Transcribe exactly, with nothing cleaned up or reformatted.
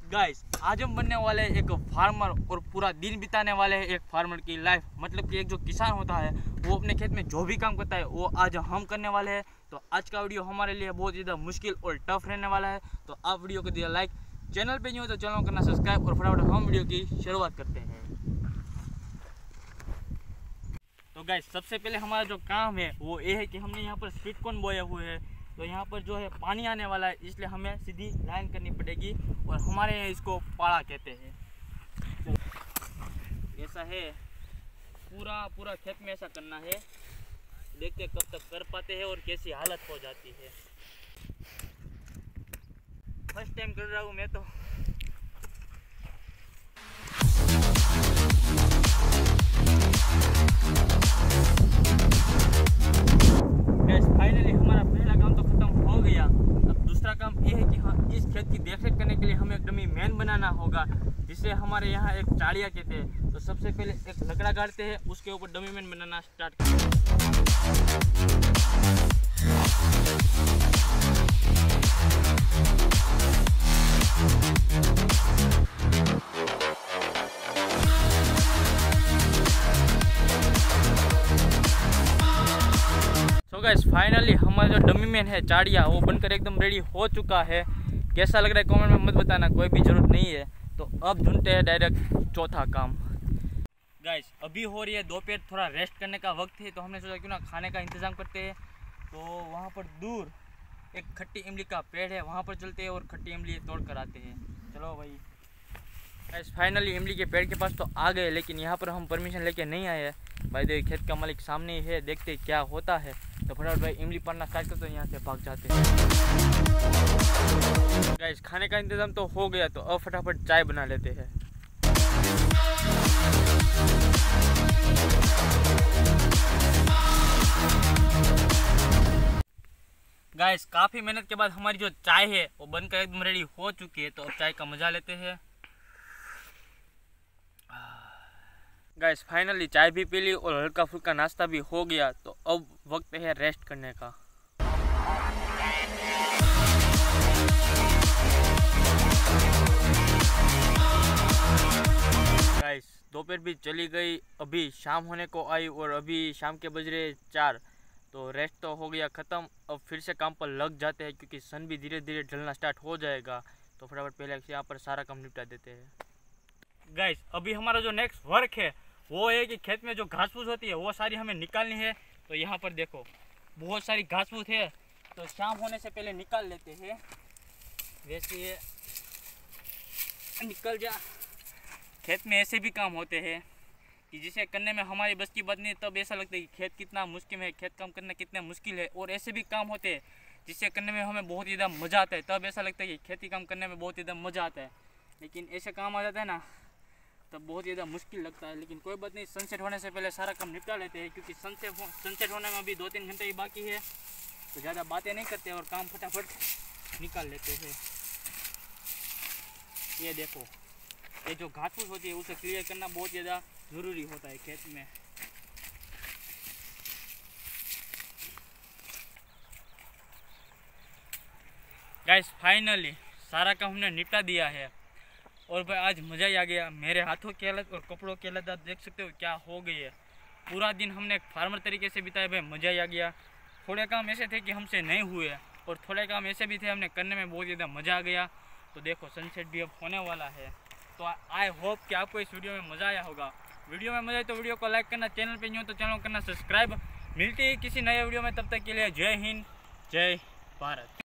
Guys आज हम बनने वाले हैं एक फार्मर और पूरा दिन बिताने वाले हैं एक फार्मर की लाइफ। मतलब कि एक जो किसान होता है वो अपने खेत में जो भी काम करता है वो आज हम करने वाले हैं। तो आज का वीडियो हमारे लिए बहुत ज़्यादा मुश्किल और टफ रहने वाला है। तो आप वीडियो को दिया लाइक, चैनल पे नहीं हो तो चैनल करना सब्सक्राइब और फटाफट हम वीडियो की शुरुआत करते हैं। तो गाइस सबसे पहले हमारा जो काम है वो ये है कि हमने यहाँ पर स्वीट कॉर्न बोए हुए हैं। तो यहाँ पर जो है पानी आने वाला है, इसलिए हमें सीधी लाइन करनी पड़ेगी और हमारे यहाँ इसको पाड़ा कहते हैं। ऐसा है, पूरा पूरा खेत में ऐसा करना है। देखते हैं कब तक कर पाते हैं और कैसी हालत हो जाती है। फर्स्ट टाइम कर रहा हूँ मैं तो। फाइनली हमारा पहला काम तो खत्म हो गया। अब दूसरा काम ये है कि हाँ, इस खेत की देखरेख करने के लिए हमें एक डमी मैन बनाना होगा, जिसे हमारे यहाँ एक चाड़िया कहते हैं। तो सबसे पहले एक लकड़ा गाड़ते हैं, उसके ऊपर डमी मैन बनाना स्टार्ट करते हैं। तो गाइस फाइनली हमारा जो डमी मैन है चाड़िया वो बनकर एकदम रेडी हो चुका है। कैसा लग रहा है कमेंट में मत बताना, कोई भी जरूरत नहीं है। तो अब ढूंढते हैं डायरेक्ट चौथा काम। गाइस अभी हो रही है दोपहर, थोड़ा रेस्ट करने का वक्त है। तो हमने सोचा क्यों ना खाने का इंतज़ाम करते हैं। तो वहाँ पर दूर एक खट्टी इमली का पेड़ है, वहाँ पर चलते हैं और खट्टी इमली तोड़ कर आते हैं। चलो भाई। गाइस फाइनली इमली के पेड़ के पास तो आ गए, लेकिन यहाँ पर हम परमिशन लेके नहीं आए हैं। भाई देखिए खेत का मालिक सामने ही है, देखते क्या होता है। तो फटाफट भाई इमली पड़ना स्टार्ट करते तो यहाँ से भाग जाते हैं। गाइस खाने का इंतजाम तो हो गया, तो अब फटाफट चाय बना लेते हैं। गाइस काफ़ी मेहनत के बाद हमारी जो चाय है वो बनकर एकदम रेडी हो चुकी है। तो अब चाय का मजा लेते हैं। गाइस फाइनली चाय भी पी ली और हल्का फुल्का नाश्ता भी हो गया। तो अब वक्त है रेस्ट करने का। गाइस दोपहर भी चली गई, अभी शाम होने को आई और अभी शाम के बज रहे चार। तो रेस्ट तो हो गया ख़त्म। अब फिर से काम पर लग जाते हैं, क्योंकि सन भी धीरे धीरे ढलना स्टार्ट हो जाएगा। तो फटाफट पहले यहाँ पर सारा काम निपटा देते हैं। गाइस अभी हमारा जो नेक्स्ट वर्क है वो है कि खेत में जो घास फूस होती है वो सारी हमें निकालनी है। तो यहाँ पर देखो बहुत सारी घास फूस है, तो शाम होने से पहले निकाल लेते हैं। वैसे ये निकल जा। खेत में ऐसे भी काम होते हैं कि जिसे करने में हमारी बस की बात नहीं, तब ऐसा लगता है कि खेत कितना मुश्किल है, खेत काम करना कितना मुश्किल है। और ऐसे भी काम होते हैं जिससे करने में हमें बहुत ज़्यादा मज़ा आता है, तब ऐसा लगता है कि खेती काम करने में बहुत ज़्यादा मज़ा आता है। लेकिन ऐसे काम आ जाता है ना, तब बहुत ज़्यादा मुश्किल लगता है। लेकिन कोई बात नहीं, सनसेट होने से पहले सारा काम निपटा लेते हैं, क्योंकि सनसेट सनसेट होने में अभी दो तीन घंटे ही बाकी है। तो ज़्यादा बातें नहीं करते और काम फटाफट निकाल लेते हैं। ये देखो, ये जो घास फूस होती है उसे क्लियर करना बहुत ज़्यादा ज़रूरी होता है खेत में। गाइस फाइनली सारा काम हमने निपटा दिया है और भाई आज मज़ा ही आ गया। मेरे हाथों की हालत और कपड़ों की हालत आप देख सकते हो क्या हो गई है। पूरा दिन हमने एक फार्मर तरीके से बिताया, भाई मज़ा ही आ गया। थोड़े काम ऐसे थे कि हमसे नहीं हुए और थोड़े काम ऐसे भी थे हमने करने में बहुत ज़्यादा मज़ा आ गया। तो देखो सनसेट भी अब होने वाला है। तो आई होप कि आपको इस वीडियो में मज़ा आया होगा। वीडियो में मज़ा आए तो वीडियो को लाइक करना, चैनल पे नहीं हो तो चैनल को करना सब्सक्राइब। मिलती है किसी नए वीडियो में, तब तक के लिए जय हिंद जय भारत।